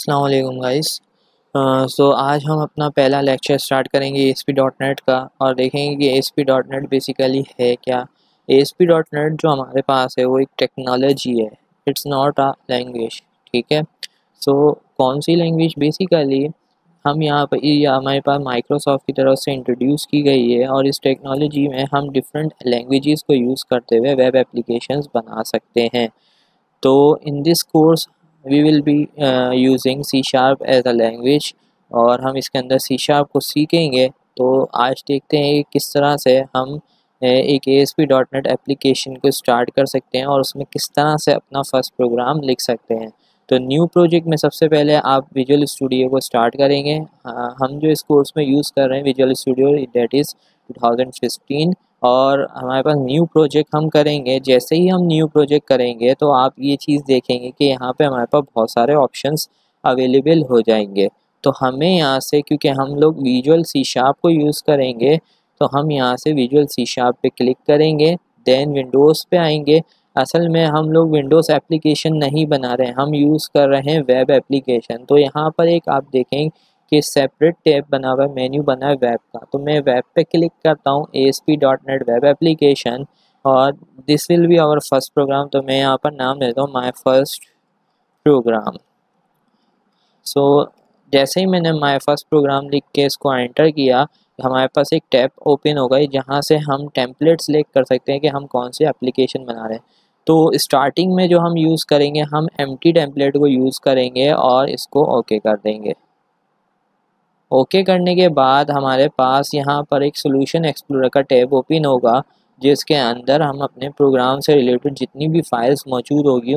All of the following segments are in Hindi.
अस्सलाम वालेकुम गाइस। सो आज हम अपना पहला लेक्चर स्टार्ट करेंगे ASP.NET का और देखेंगे कि ASP.NET बेसिकली है क्या। ASP.NET जो हमारे पास है वो एक टेक्नोलॉजी है, इट्स नॉट अ लैंग्वेज। ठीक है। सो कौन सी लैंग्वेज बेसिकली हम यहाँ पर हमारे पास माइक्रोसॉफ्ट की तरफ से इंट्रोड्यूस की गई है और इस टेक्नोलॉजी में हम डिफरेंट लैंग्वेजेस को यूज़ करते हुए वेब एप्लीकेशंस बना सकते हैं। तो in this course we will be using C Sharp as a language और हम इसके अंदर C Sharp को सीखेंगे। तो आज देखते हैं कि किस तरह से हम एक ASP.NET एप्लीकेशन को स्टार्ट कर सकते हैं और उसमें किस तरह से अपना फर्स्ट प्रोग्राम लिख सकते हैं। तो न्यू प्रोजेक्ट में सबसे पहले आप विजुअल स्टूडियो को स्टार्ट करेंगे। हम जो इस कोर्स में यूज़ कर रहे हैं विजुअल स्टूडियो दैट इज़ 2015 और हमारे पास न्यू प्रोजेक्ट हम करेंगे। जैसे ही हम न्यू प्रोजेक्ट करेंगे तो आप ये चीज़ देखेंगे कि यहाँ पे हमारे पास बहुत सारे ऑप्शंस अवेलेबल हो जाएंगे। तो हमें यहाँ से, क्योंकि हम लोग विजुअल सी शार्प को यूज़ करेंगे, तो हम यहाँ से विजुअल सी शार्प पे क्लिक करेंगे, देन विंडोज़ पे आएंगे। असल में हम लोग विंडोज़ एप्लीकेशन नहीं बना रहे हैं, हम यूज़ कर रहे हैं वेब एप्लीकेशन। तो यहाँ पर एक आप देखें कि सेपरेट टैब बना हुआ है, मेन्यू बना है वेब का। तो मैं वेब पे क्लिक करता हूँ, ASP.NET वेब एप्लीकेशन, और this will be our first program. तो मैं यहाँ पर नाम देता हूँ माय फर्स्ट प्रोग्राम। सो जैसे ही मैंने माय फर्स्ट प्रोग्राम लिख के इसको एंटर किया, हमारे पास एक टैब ओपन हो गई जहाँ से हम टेम्पलेट सेलेक्ट कर सकते हैं कि हम कौन से एप्लीकेशन बना रहे हैं। तो स्टार्टिंग में जो हम यूज़ करेंगे, हम एम्प्टी टेम्पलेट को यूज़ करेंगे और इसको ओके कर देंगे। ओके करने के बाद हमारे पास यहाँ पर एक सॉल्यूशन एक्सप्लोरर का टैब ओपन होगा, जिसके अंदर हम अपने प्रोग्राम से रिलेटेड जितनी भी फाइल्स मौजूद होगी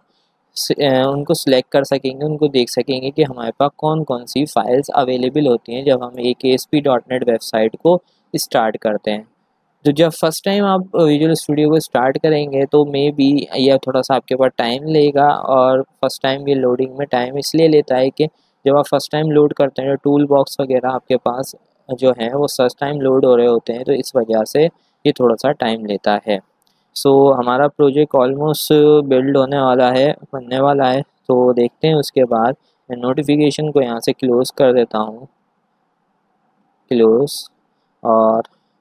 उनको सिलेक्ट कर सकेंगे, उनको देख सकेंगे कि हमारे पास कौन कौन सी फाइल्स अवेलेबल होती हैं जब हम एक ASP.NET वेबसाइट को स्टार्ट करते हैं। तो जब फर्स्ट टाइम आप विजुअल स्टूडियो को स्टार्ट करेंगे तो मे बी यह थोड़ा सा आपके पास टाइम लेगा, और फर्स्ट टाइम ये लोडिंग में टाइम इसलिए लेता है कि जब आप फर्स्ट टाइम लोड करते हैं टूल बॉक्स वगैरह आपके पास जो है वो फर्स्ट टाइम लोड हो रहे होते हैं, तो इस वजह से ये थोड़ा सा टाइम लेता है। सो हमारा प्रोजेक्ट ऑलमोस्ट बिल्ड होने वाला है, बनने वाला है। तो देखते हैं उसके बाद। मैं नोटिफिकेशन को यहाँ से क्लोज़ कर देता हूँ, क्लोज़। और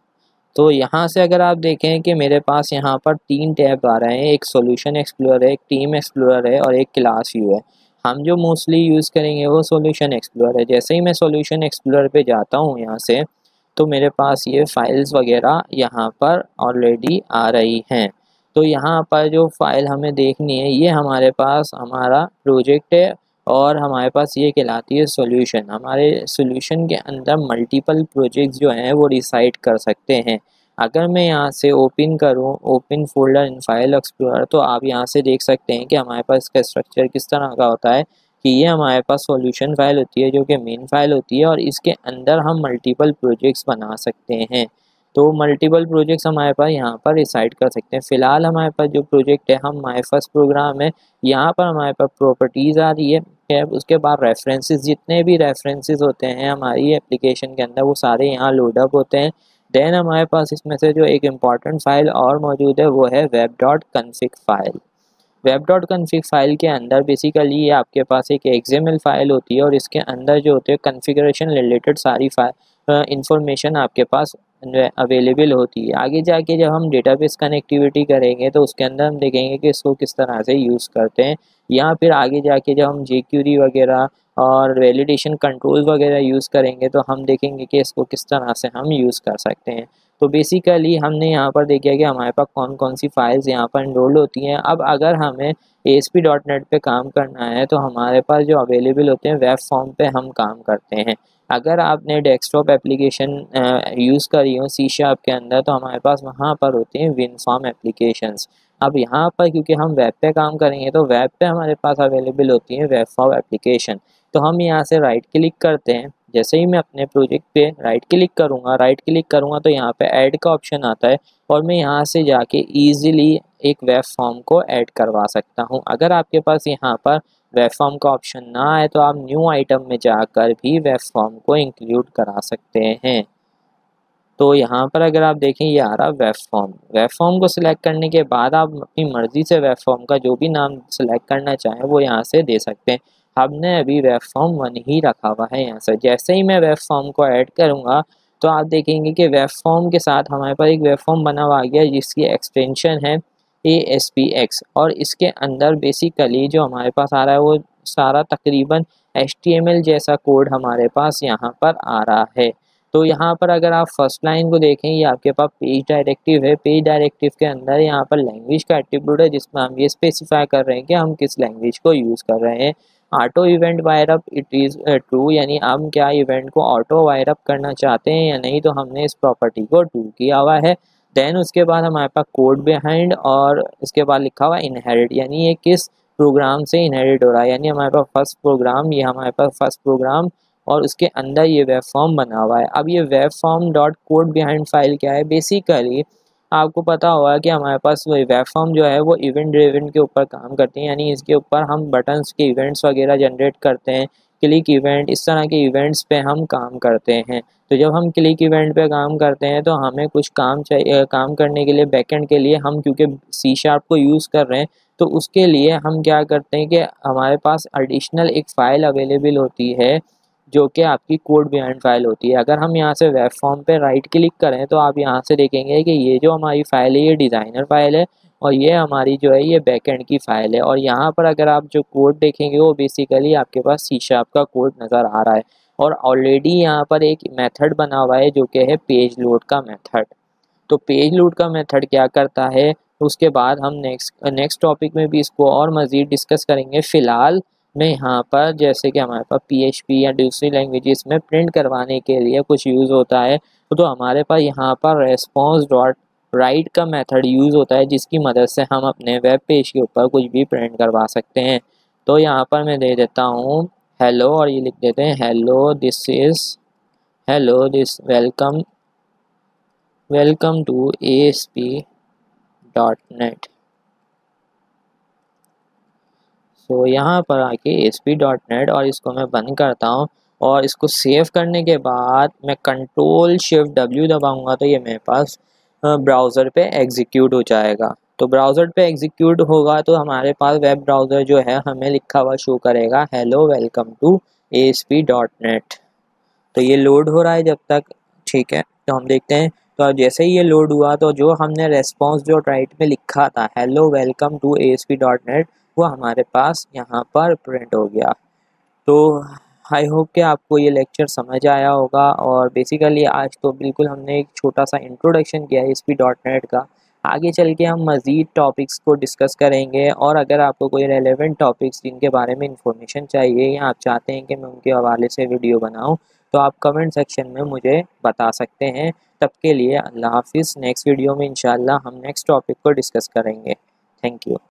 तो यहाँ से अगर आप देखें कि मेरे पास यहाँ पर 3 टैब आ रहे हैं, एक सॉल्यूशन एक्सप्लोरर है, एक टीम एक्सप्लोरर है और एक क्लास व्यू है। हम जो मोस्टली यूज़ करेंगे वो सॉल्यूशन एक्सप्लोरर है। जैसे ही मैं सॉल्यूशन एक्सप्लोरर पे जाता हूँ यहाँ से, तो मेरे पास ये फाइल्स वगैरह यहाँ पर ऑलरेडी आ रही हैं। तो यहाँ पर जो फाइल हमें देखनी है ये हमारे पास हमारा प्रोजेक्ट है और हमारे पास ये कहलाती है सॉल्यूशन। हमारे सॉल्यूशन के अंदर मल्टीपल प्रोजेक्ट्स जो हैं वो रिसाइड कर सकते हैं। अगर मैं यहाँ से ओपन करूँ, open folder in file explorer, तो आप यहाँ से देख सकते हैं कि हमारे पास इसका स्ट्रक्चर किस तरह का होता है कि ये हमारे पास सॉल्यूशन फाइल होती है जो कि मेन फाइल होती है, और इसके अंदर हम मल्टीपल प्रोजेक्ट्स बना सकते हैं। तो मल्टीपल प्रोजेक्ट्स हमारे पास यहाँ पर रिसाइड कर सकते हैं। फ़िलहाल हमारे पास जो प्रोजेक्ट है हम माय फर्स्ट प्रोग्राम है, यहाँ पर हमारे पास प्रॉपर्टीज़ आ रही है। उसके बाद रेफरेंसेस, जितने भी रेफरेंसेस होते हैं हमारी एप्लीकेशन के अंदर वो सारे यहाँ लोडअप होते हैं। देन हमारे पास इसमें से जो एक इम्पॉर्टेंट फ़ाइल और मौजूद है वो है web.config फाइल। web.config फाइल के अंदर बेसिकली ये आपके पास एक XML फाइल होती है और इसके अंदर जो होते हैं कॉन्फ़िगरेशन रिलेटेड सारी इंफॉर्मेशन आपके पास अवेलेबल होती है। आगे जाके जब हम डेटाबेस कनेक्टिविटी करेंगे तो उसके अंदर हम देखेंगे कि इसको किस तरह से यूज़ करते हैं, या फिर आगे जाके जब हम jQuery वगैरह और वैलिडेशन कंट्रोल वगैरह यूज़ करेंगे तो हम देखेंगे कि इसको किस तरह से हम यूज़ कर सकते हैं। तो बेसिकली हमने यहाँ पर देखा कि हमारे पास कौन कौन सी फाइल्स यहाँ पर इनरोल्ड होती हैं। अब अगर हमें ASP.NET पे काम करना है तो हमारे पास जो अवेलेबल होते हैं वेब फॉर्म पे हम काम करते हैं। अगर आपने डेस्कटॉप एप्लीकेशन यूज़ करी हो C# के अंदर तो हमारे पास वहाँ पर होती हैं विनफॉर्म एप्लीकेशंस। अब यहाँ पर क्योंकि हम वेब पे काम करेंगे तो वेब पे हमारे पास अवेलेबल होती हैं वेब फॉर्म एप्लीकेशन। तो हम यहाँ से राइट क्लिक करते हैं। जैसे ही मैं अपने प्रोजेक्ट पे राइट क्लिक करूँगा तो यहाँ पे ऐड का ऑप्शन आता है और मैं यहाँ से जाके ईज़िली एक वेब फॉर्म को ऐड करवा सकता हूँ। अगर आपके पास यहाँ पर वेब फॉर्म का ऑप्शन ना आए तो आप न्यू आइटम में जाकर भी वेब फॉर्म को इंक्लूड करा सकते हैं। तो यहाँ पर अगर आप देखें ये आ रहा वेब फॉर्म को सिलेक्ट करने के बाद आप अपनी मर्ज़ी से वेब फॉर्म का जो भी नाम सिलेक्ट करना चाहें वो यहाँ से दे सकते हैं। हमने अभी वेब फॉर्म 1 ही रखा हुआ है यहाँ से। जैसे ही मैं वेब फॉर्म को ऐड करूँगा तो आप देखेंगे कि वेब फॉर्म के साथ हमारे पास एक वेब फॉर्म बना हुआ आ गया जिसकी एक्सटेंशन है ASPX, और इसके अंदर बेसिकली जो हमारे पास आ रहा है वो सारा तकरीबन HTML जैसा कोड हमारे पास यहाँ पर आ रहा है। तो यहाँ पर अगर आप फर्स्ट लाइन को देखें, ये आपके पास पेज डायरेक्टिव है। पेज डायरेक्टिव के अंदर यहाँ पर लैंग्वेज का एट्रीब्यूट है जिसमें हम ये स्पेसिफाई कर रहे हैं कि हम किस लैंग्वेज को यूज़ कर रहे हैं। Auto event wire up it is true, यानी हम क्या इवेंट को ऑटो वायर अप करना चाहते हैं या नहीं, तो हमने इस प्रॉपर्टी को ट्रू किया हुआ है। देन उसके बाद हमारे पास कोड बिहाइंड, और इसके बाद लिखा हुआ इनहेरिट, यानी ये किस प्रोग्राम से इनहेरिट हो रहा है, यानी हमारे पास फर्स्ट प्रोग्राम, ये हमारे पास फर्स्ट प्रोग्राम और उसके अंदर ये वेब फॉर्म बना हुआ है। अब ये web form dot code behind file क्या है, बेसिकली आपको पता होगा कि हमारे पास वो वेब फॉर्म जो है वो इवेंट ड्रिवन के ऊपर काम करती है, यानी इसके ऊपर हम बटन्स के इवेंट्स वगैरह जनरेट करते हैं, क्लिक इवेंट, इस तरह के इवेंट्स पे हम काम करते हैं। तो जब हम क्लिक इवेंट पे काम करते हैं तो हमें कुछ काम चाहिए, काम करने के लिए बैकएंड के लिए हम क्योंकि C# को यूज़ कर रहे हैं तो उसके लिए हम क्या करते हैं कि हमारे पास एडिशनल एक फ़ाइल अवेलेबल होती है जो कि आपकी कोड बिहाइंड फाइल होती है। अगर हम यहाँ से वेब फॉर्म पे राइट क्लिक करें तो आप यहाँ से देखेंगे कि ये जो हमारी फ़ाइल है ये डिज़ाइनर फाइल है और ये हमारी जो है ये बैकएंड की फ़ाइल है। और यहाँ पर अगर आप जो कोड देखेंगे वो बेसिकली आपके पास C# का कोड नज़र आ रहा है, और ऑलरेडी यहाँ पर एक मेथड बना हुआ है जो कि है पेज लोड का मेथड। तो पेज लोड का मेथड क्या करता है, उसके बाद हम नेक्स्ट टॉपिक में भी इसको और मज़ीद डिस्कस करेंगे। फ़िलहाल मैं यहाँ पर जैसे कि हमारे पास PHP या दूसरी लैंग्वेजेस में प्रिंट करवाने के लिए कुछ यूज़ होता है, तो हमारे पास यहाँ पर रेस्पॉन्स डॉट राइट का मेथड यूज़ होता है जिसकी मदद से हम अपने वेब पेज के ऊपर कुछ भी प्रिंट करवा सकते हैं। तो यहाँ पर मैं दे देता हूँ हेलो, और ये लिख देते हैं hello this welcome to ASP.NET। So यहाँ पर आके ASP.NET, और इसको मैं बंद करता हूँ, और इसको सेव करने के बाद मैं Ctrl+Shift+W दबाऊँगा तो ये मेरे पास ब्राउज़र पे एग्जीक्यूट हो जाएगा। तो ब्राउज़र पे एग्जीक्यूट होगा तो हमारे पास वेब ब्राउज़र जो है हमें लिखा हुआ शो करेगा हेलो वेलकम टू ASP.NET। तो ये लोड हो रहा है जब तक, ठीक है। तो हम देखते हैं, तो जैसे ही ये लोड हुआ तो जो हमने रेस्पॉन्स जो राइट में लिखा था हेलो वेलकम टू ASP.NET वो हमारे पास यहाँ पर प्रिंट हो गया। तो आई होप कि आपको ये लेक्चर समझ आया होगा, और बेसिकली आज तो बिल्कुल हमने एक छोटा सा इंट्रोडक्शन किया है ASP.NET का। आगे चल के हम मज़ीद टॉपिक्स को डिस्कस करेंगे, और अगर आपको कोई रेलेवेंट टॉपिक्स जिनके बारे में इंफॉर्मेशन चाहिए या आप चाहते हैं कि मैं उनके हवाले से वीडियो बनाऊं तो आप कमेंट सेक्शन में मुझे बता सकते हैं। तब के लिए अल्लाह हाफिज़। नेक्स्ट वीडियो में इंशाल्लाह हम नेक्स्ट टॉपिक को डिस्कस करेंगे। Thank you.